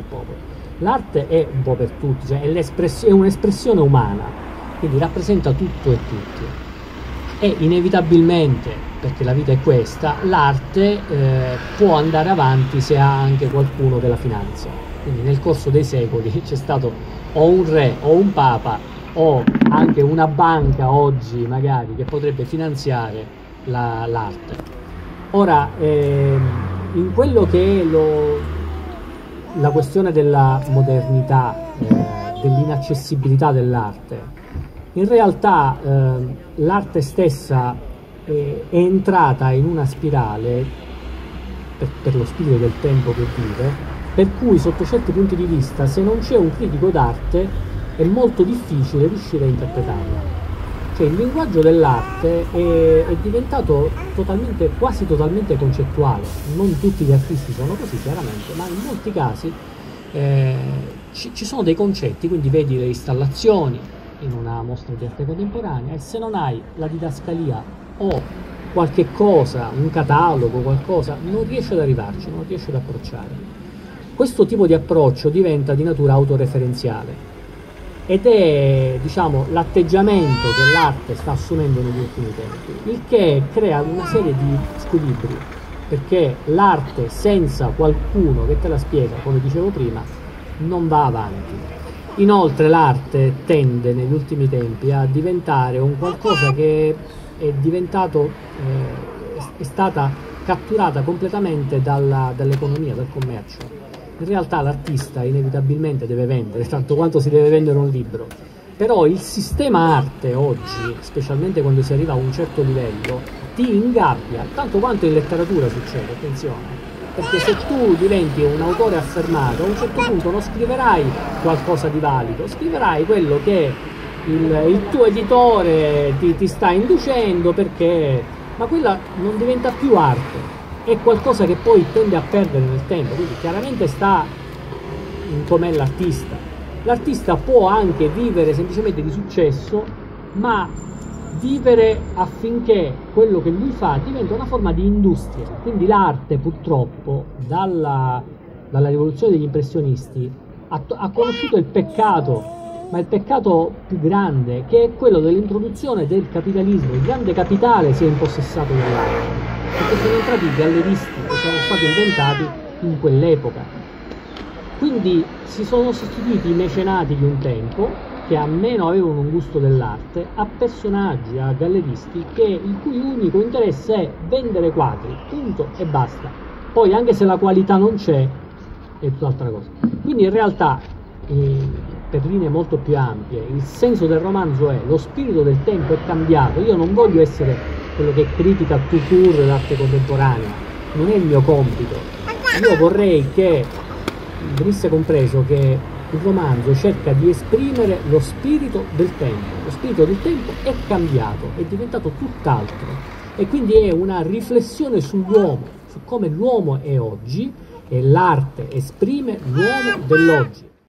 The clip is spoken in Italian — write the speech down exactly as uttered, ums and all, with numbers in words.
popolo. L'arte è un po' per tutti, cioè è, è un'espressione umana, quindi rappresenta tutto e tutti. E inevitabilmente, perché la vita è questa, l'arte eh, può andare avanti se ha anche qualcuno che la finanzia. Quindi nel corso dei secoli c'è stato o un re o un papa o anche una banca oggi magari che potrebbe finanziare la, l'arte. Ora, eh, in quello che è lo, la questione della modernità, eh, dell'inaccessibilità dell'arte, in realtà eh, l'arte stessa è, è entrata in una spirale, per, per lo spirito del tempo che vive, per cui sotto certi punti di vista, se non c'è un critico d'arte, è molto difficile riuscire a interpretarla. Cioè il linguaggio dell'arte è, è diventato totalmente, quasi totalmente concettuale. Non tutti gli artisti sono così, chiaramente, ma in molti casi eh, ci, ci sono dei concetti, quindi vedi le installazioni in una mostra di arte contemporanea, e se non hai la didascalia o qualche cosa, un catalogo, qualcosa, non riesci ad arrivarci, non riesci ad approcciare. Questo tipo di approccio diventa di natura autoreferenziale ed è, diciamo, l'atteggiamento che l'arte sta assumendo negli ultimi tempi, il che crea una serie di squilibri, perché l'arte senza qualcuno che te la spiega, come dicevo prima, non va avanti. Inoltre l'arte tende negli ultimi tempi a diventare un qualcosa che è diventato, eh, è stata catturata completamente dalla, dall'economia, dal commercio. In realtà l'artista inevitabilmente deve vendere, tanto quanto si deve vendere un libro, però il sistema arte oggi, specialmente quando si arriva a un certo livello, ti ingabbia, tanto quanto in letteratura succede, attenzione. Perché se tu diventi un autore affermato, a un certo punto non scriverai qualcosa di valido, scriverai quello che il, il tuo editore ti, ti sta inducendo, perché, ma quella non diventa più arte, è qualcosa che poi tende a perdere nel tempo, quindi chiaramente sta in com'è l'artista. L'artista può anche vivere semplicemente di successo, ma vivere affinché quello che lui fa diventa una forma di industria. Quindi l'arte, purtroppo, dalla, dalla rivoluzione degli impressionisti ha, ha conosciuto il peccato, ma il peccato più grande, che è quello dell'introduzione del capitalismo. Il grande capitale si è impossessato dell'arte, perché sono entrati i galleristi che sono stati inventati in quell'epoca. Quindi si sono sostituiti i mecenati di un tempo, che almeno avevano un gusto dell'arte, a personaggi, a galleristi che, il cui unico interesse è vendere quadri, punto e basta. Poi anche se la qualità non c'è, è tutt'altra cosa. Quindi in realtà, eh, per linee molto più ampie, il senso del romanzo è: lo spirito del tempo è cambiato. Io non voglio essere quello che critica tout court l'arte contemporanea, non è il mio compito. Io vorrei che venisse compreso che il romanzo cerca di esprimere lo spirito del tempo. Lo spirito del tempo è cambiato, è diventato tutt'altro, e quindi è una riflessione sull'uomo, su come l'uomo è oggi, e l'arte esprime l'uomo dell'oggi.